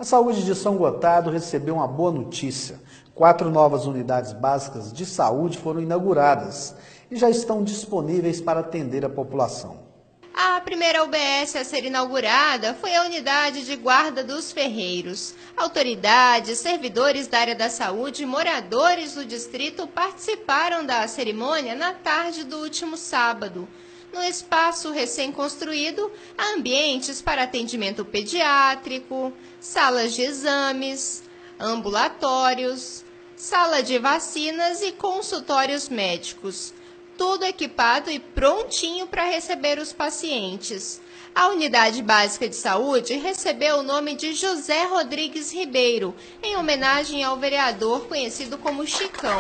A saúde de São Gotardo recebeu uma boa notícia. 4 novas unidades básicas de saúde foram inauguradas e já estão disponíveis para atender a população. A primeira UBS a ser inaugurada foi a unidade de Guarda dos Ferreiros. Autoridades, servidores da área da saúde e moradores do distrito participaram da cerimônia na tarde do último sábado. No espaço recém-construído, há ambientes para atendimento pediátrico, salas de exames, ambulatórios, sala de vacinas e consultórios médicos. Tudo equipado e prontinho para receber os pacientes. A Unidade Básica de Saúde recebeu o nome de José Rodrigues Ribeiro, em homenagem ao vereador conhecido como Chicão.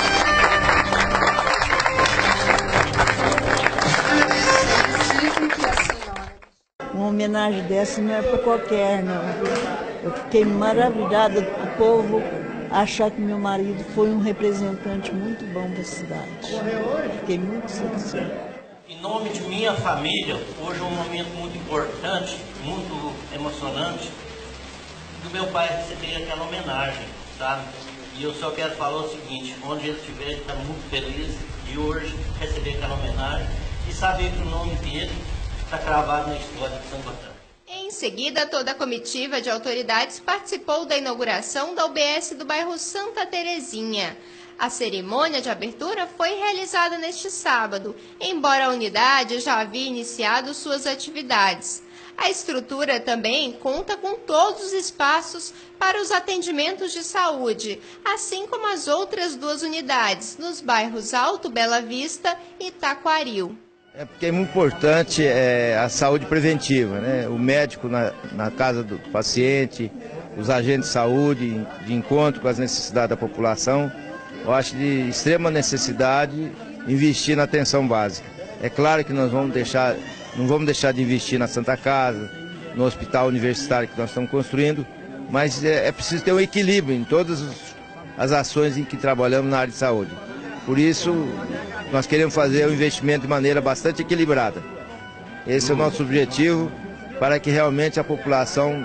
Uma homenagem dessa não é para qualquer, não. Eu fiquei maravilhada do povo achar que meu marido foi um representante muito bom da cidade. Fiquei muito satisfeita. Em nome de minha família, hoje é um momento muito importante, muito emocionante, do meu pai receber aquela homenagem, sabe? E eu só quero falar o seguinte, onde ele estiver, ele está muito feliz de hoje receber aquela homenagem e saber que o nome dele está cravado na história de São Gotardo. Em seguida, toda a comitiva de autoridades participou da inauguração da UBS do bairro Santa Terezinha. A cerimônia de abertura foi realizada neste sábado, embora a unidade já havia iniciado suas atividades. A estrutura também conta com todos os espaços para os atendimentos de saúde, assim como as outras 2 unidades, nos bairros Alto Bela Vista e Taquaril. É porque é muito importante a saúde preventiva, né? O médico na casa do paciente, os agentes de saúde, de encontro com as necessidades da população. Eu acho de extrema necessidade investir na atenção básica. É claro que nós não vamos deixar de investir na Santa Casa, no hospital universitário que nós estamos construindo, mas é preciso ter um equilíbrio em todas as ações em que trabalhamos na área de saúde. Por isso, nós queremos fazer o investimento de maneira bastante equilibrada. Esse é o nosso objetivo, para que realmente a população,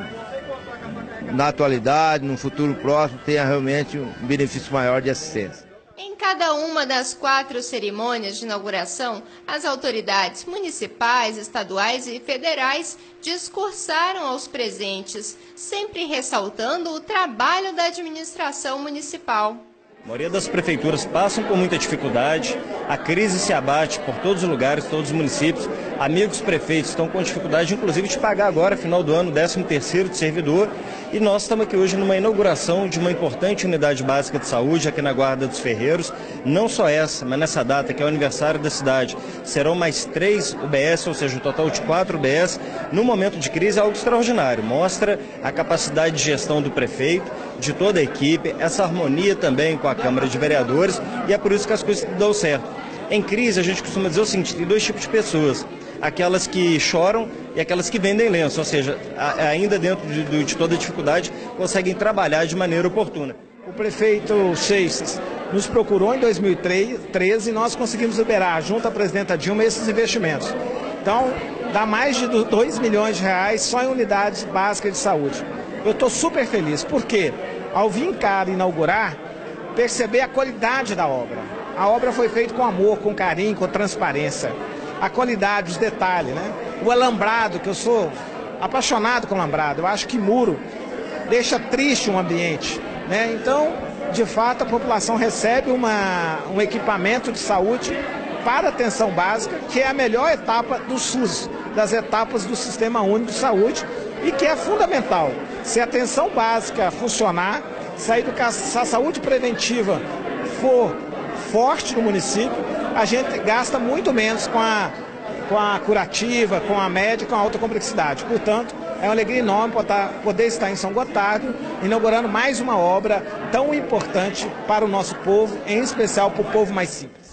na atualidade, no futuro próximo, tenha realmente um benefício maior de assistência. Em cada uma das 4 cerimônias de inauguração, as autoridades municipais, estaduais e federais discursaram aos presentes, sempre ressaltando o trabalho da administração municipal. A maioria das prefeituras passam por muita dificuldade, a crise se abate por todos os lugares, todos os municípios. Amigos prefeitos estão com dificuldade, inclusive, de pagar agora, final do ano, 13º de servidor. E nós estamos aqui hoje numa inauguração de uma importante unidade básica de saúde aqui na Guarda dos Ferreiros. Não só essa, mas nessa data, que é o aniversário da cidade, serão mais 3 UBS, ou seja, um total de 4 UBS. No momento de crise é algo extraordinário. Mostra a capacidade de gestão do prefeito, de toda a equipe, essa harmonia também com a Câmara de Vereadores, e é por isso que as coisas dão certo. Em crise, a gente costuma dizer o seguinte, tem 2 tipos de pessoas. Aquelas que choram e aquelas que vendem lenço, ou seja, ainda dentro de toda a dificuldade, conseguem trabalhar de maneira oportuna. O prefeito Seixas nos procurou em 2013 e nós conseguimos liberar, junto à presidenta Dilma, esses investimentos. Então, dá mais de 2 milhões de reais só em unidades básicas de saúde. Eu estou super feliz, porque ao vir cá inaugurar, perceber a qualidade da obra. A obra foi feita com amor, com carinho, com transparência. A qualidade, os detalhes, né? O alambrado, que eu sou apaixonado com alambrado. Eu acho que muro deixa triste um ambiente, né? Então, de fato, a população recebe um equipamento de saúde para atenção básica, que é a melhor etapa do SUS, das etapas do Sistema Único de Saúde, e que é fundamental. Se a atenção básica funcionar, se a saúde preventiva for forte no município, a gente gasta muito menos com a curativa, com a médica, com a alta complexidade. Portanto, é uma alegria enorme poder estar em São Gotardo, inaugurando mais uma obra tão importante para o nosso povo, em especial para o povo mais simples.